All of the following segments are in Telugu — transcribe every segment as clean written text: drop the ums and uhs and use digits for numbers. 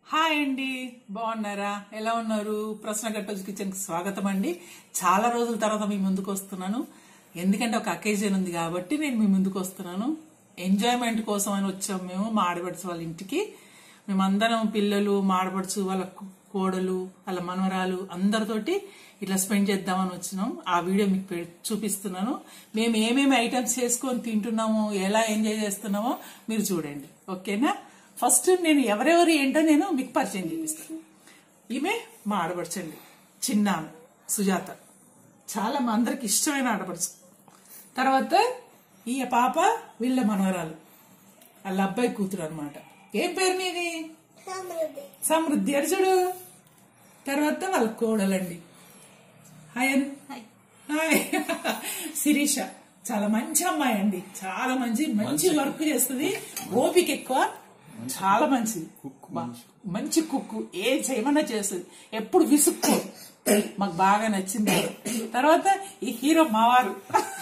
హాయ్ అండి, బాగున్నారా? ఎలా ఉన్నారు? ప్రశ్న గట్టోజు కిచెన్ కి స్వాగతం అండి. చాలా రోజుల తర్వాత మీ ముందుకు వస్తున్నాను. ఎందుకంటే ఒక అకేజన్ ఉంది కాబట్టి నేను మీ ముందుకు వస్తున్నాను. ఎంజాయ్మెంట్ కోసం అని వచ్చాం మేము మా ఆడపడుచు వాళ్ళ ఇంటికి. మేమందరం పిల్లలు, మా ఆడపడుచు వాళ్ళ కోడలు, వాళ్ళ మనవరాలు అందరితోటి ఇట్లా స్పెండ్ చేద్దామని వచ్చినాం. ఆ వీడియో మీకు చూపిస్తున్నాను. మేము ఏమేమి ఐటమ్స్ చేసుకొని తింటున్నామో, ఎలా ఎంజాయ్ చేస్తున్నామో మీరు చూడండి. ఓకేనా? ఫస్ట్ నేను ఎవరెవరు ఏంటో నేను మీకు పరిచయం చేపిస్తాను. ఈమె మా ఆడపడుచండి, చిన్న ఆమె సుజాత, చాలా మా అందరికి ఇష్టమైన ఆడపడుచు. తర్వాత ఈ పాప వీళ్ళ మనవరాలు, వాళ్ళ అబ్బాయి కూతురు అనమాట. ఏం పేరు నీది? సమృద్ధి. అర్జుడు. తర్వాత వాళ్ళ కోడలండి, హాయ్ హాయ్ శిరీష. చాలా మంచి అమ్మాయి అండి, చాలా మంచి వర్క్ చేస్తుంది, ఓపిక ఎక్కువ, చాలా మంచిది, మంచి కుక్కు, ఏం చేయమన్నా చేస్తుంది, ఎప్పుడు విసుక్కు, మాకు బాగా నచ్చింది. తర్వాత ఈ హీరో మావారు,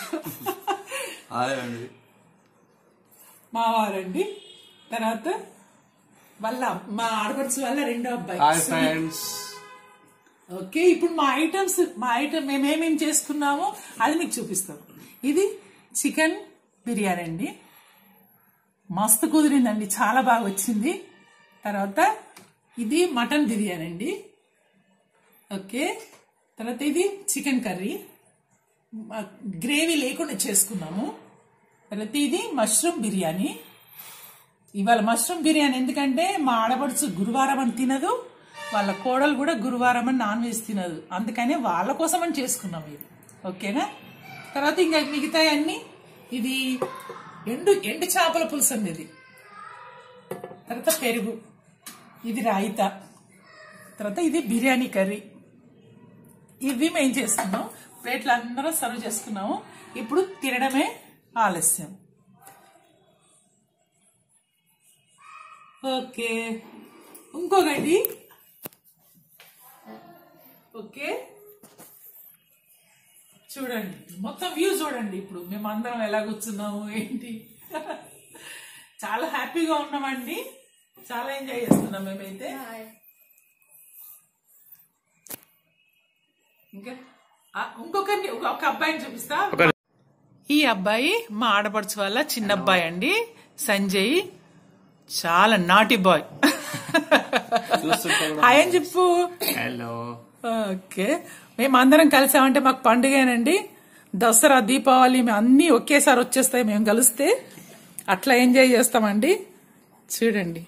మావారండి. తర్వాత వాళ్ళ మా ఆడపడుచు వాళ్ళ రెండో అబ్బాయి. ఓకే, ఇప్పుడు మా ఐటమ్ మేమేమేం చేసుకున్నామో అది మీకు చూపిస్తాం. ఇది చికెన్ బిర్యానీ అండి, మస్తు కుదిరిందండి, చాలా బాగా వచ్చింది. తర్వాత ఇది మటన్ బిర్యానీ అండి. ఓకే, తర్వాత ఇది చికెన్ కర్రీ, గ్రేవీ లేకుండా చేసుకున్నాము. తర్వాత ఇది మష్రూమ్ బిర్యానీ. ఇవాళ మష్రూమ్ బిర్యానీ ఎందుకంటే మా ఆడపడుచు గురువారం అని తినదు, వాళ్ళ కోడలు కూడా గురువారం అని నాన్ వెజ్ తినదు, అందుకనే వాళ్ళ కోసం అని చేసుకున్నాం ఇది. ఓకేనా? తర్వాత ఇంకా మిగతా అన్ని, ఇది ఎండు చేపల పులుసు అండి ఇది. తర్వాత పెరుగు, ఇది రాయితా, తర్వాత ఇది బిర్యానీ కర్రీ. ఇవి మేము చేస్తున్నాం. ప్లేట్లు అందరం సర్వ్ చేసుకున్నాము. ఇప్పుడు తినడమే ఆలస్యం. ఓకే, ఇంకొకటి. ఓకే, చూడండి, మొత్తం వ్యూ చూడండి. ఇప్పుడు మేము అందరం ఎలా కూర్చున్నాము ఏంటి, చాలా హ్యాపీగా ఉన్నామండి, చాలా ఎంజాయ్ చేస్తున్నాం మేమైతే. ఇంకా ఇంకొకరిని, ఒక అబ్బాయిని చూపిస్తా. ఈ అబ్బాయి మా ఆడపడుచు వాళ్ళ చిన్న అబ్బాయి అండి, సంజయ్. చాలా నాటి బాయ్. హాయ్ అని చెప్పు. హలో. ఓకే, మేమందరం కలిసామంటే మాకు పండుగేనండి. దసరా, దీపావళి మేము అన్ని ఒకేసారి వచ్చేస్తాయి మేము కలిస్తే. అట్లా ఎంజాయ్ చేస్తామండి. చూడండి,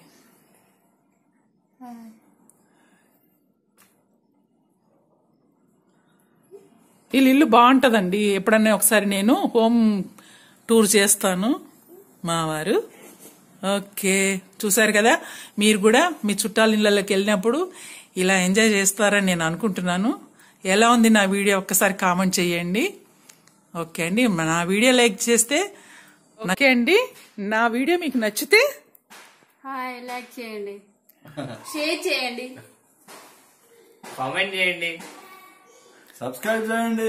వీళ్ళ ఇల్లు బాగుంటదండి. ఎప్పుడన్నా ఒకసారి నేను హోమ్ టూర్ చేస్తాను, మా వారు. ఓకే, చూసారు కదా, మీరు కూడా మీ చుట్టాల ఇళ్ళకి వెళ్ళినప్పుడు ఇలా ఎంజాయ్ చేస్తారని నేను అనుకుంటున్నాను. ఎలా ఉంది నా వీడియో ఒక్కసారి కామెంట్ చేయండి. ఓకే అండి, నా వీడియో లైక్ చేస్తే, ఓకే అండి, నా వీడియో మీకు నచ్చితే లైక్ చేయండి, షేర్ చేయండి, కామెంట్ చేయండి, సబ్స్క్రైబ్ చేయండి.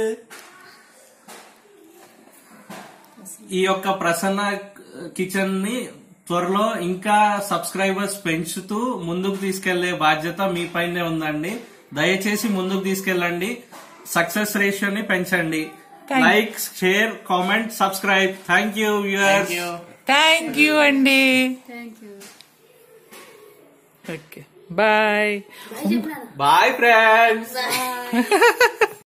ఈ యొక్క ప్రసన్న కిచెన్ ని త్వరలో ఇంకా సబ్స్క్రైబర్స్ పెంచుతూ ముందుకు తీసుకెళ్లే బాధ్యత మీ పైనే ఉందండి. దయచేసి ముందుకు తీసుకెళ్ళండి, సక్సెస్ రేషియోని పెంచండి. Like, share, comment, subscribe. Thank you viewers. Thank you అండి. Thank you. Okay, bye bye friends.